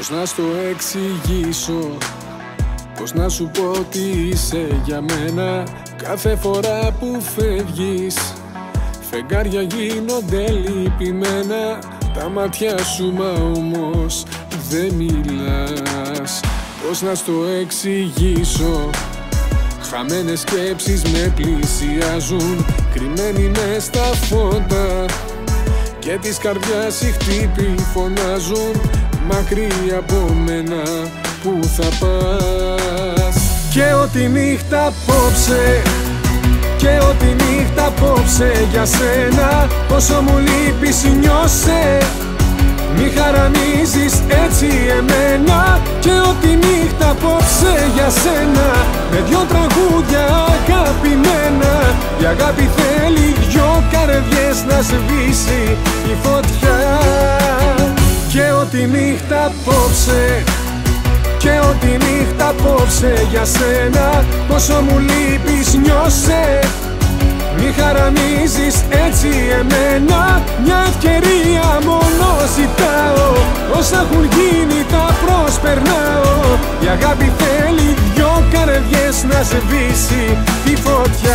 Πώς να στο εξηγήσω, πώς να σου πω ότι είσαι για μένα. Κάθε φορά που φεύγεις, φεγγάρια γίνονται λυπημένα. Τα μάτια σου μα όμως δεν μιλάς. Πώς να στο εξηγήσω, χαμένες σκέψεις με πλησιάζουν, κρυμμένοι μες στα φώτα και της καρδιάς οι χτύποι φωνάζουν. Μακριά από μένα που θα πας? Και ό,τι νύχτα απόψε, και ό,τι νύχτα απόψε για σένα. Όσο μου λείπεις νιώσε, μη χαραμίζεις έτσι εμένα. Και ό,τι νύχτα απόψε για σένα, με δυο τραγούδια αγαπημένα. Η αγάπη θέλει δυο καρδιές να σβήσει η φωτιά. Και ό,τι νύχτα απόψε, και ό,τι νύχτα απόψε για σένα. Πόσο μου λείπεις νιώσε, μη χαραμίζεις έτσι εμένα. Μια ευκαιρία μόνο ζητάω, όσα έχουν γίνει τα προσπερνάω. Η αγάπη θέλει δυο καρδιές να σβήσει τη φωτιά.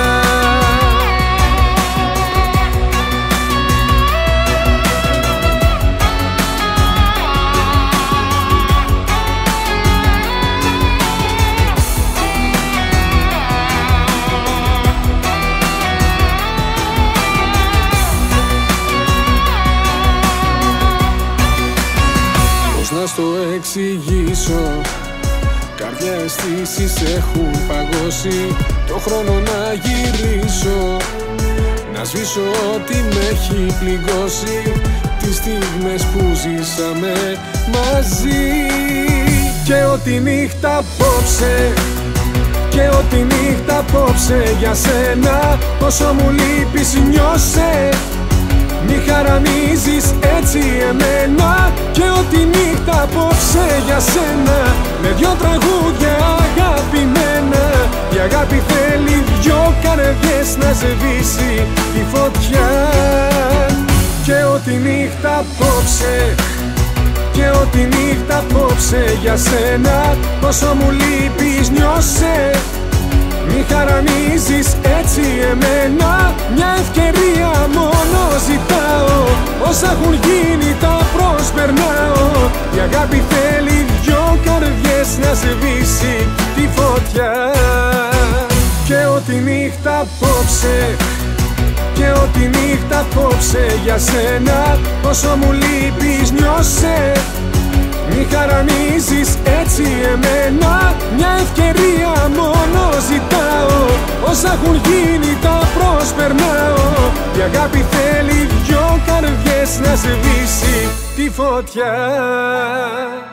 Να στο εξηγήσω, καρδιά αισθήσεις έχουν παγώσει. Το χρόνο να γυρίσω, να σβήσω ό,τι με έχει πληγώσει. Τις στιγμές που ζήσαμε μαζί. Και ό,τι νύχτα απόψε, και ό,τι νύχτα απόψε για σένα. Όσο μου λείπεις νιώσε, μη χαραμίζεις έτσι εμένα. Και ό,τι νύχτα απόψε για σένα, με δυο τραγούδια αγαπημένα. Η αγάπη θέλει δυο καρδιές να σβήσει τη φωτιά. Και ό,τι νύχτα απόψε, και ό,τι νύχτα απόψε για σένα. Όσο μου λείπεις νιώσε, μη χαραμίζεις έτσι εμένα. Μια ευκαιρία μόνο ζητάω, όσα έχουν γίνει τα προσπερνάω. Η αγάπη θέλει δυο καρδιές να σβήσει τη φωτιά. Και ό,τι νύχτα απόψε, και ό,τι νύχτα απόψε για σένα. Όσο μου λείπεις νιώσε, μη χαραμίζεις έτσι εμένα. Μια ευκαιρία μόνο ζητάω, όσα έχουν γίνει τα προσπερνάω. Η αγάπη θέλει δυο καρδιές να σβήσει τη φωτιά.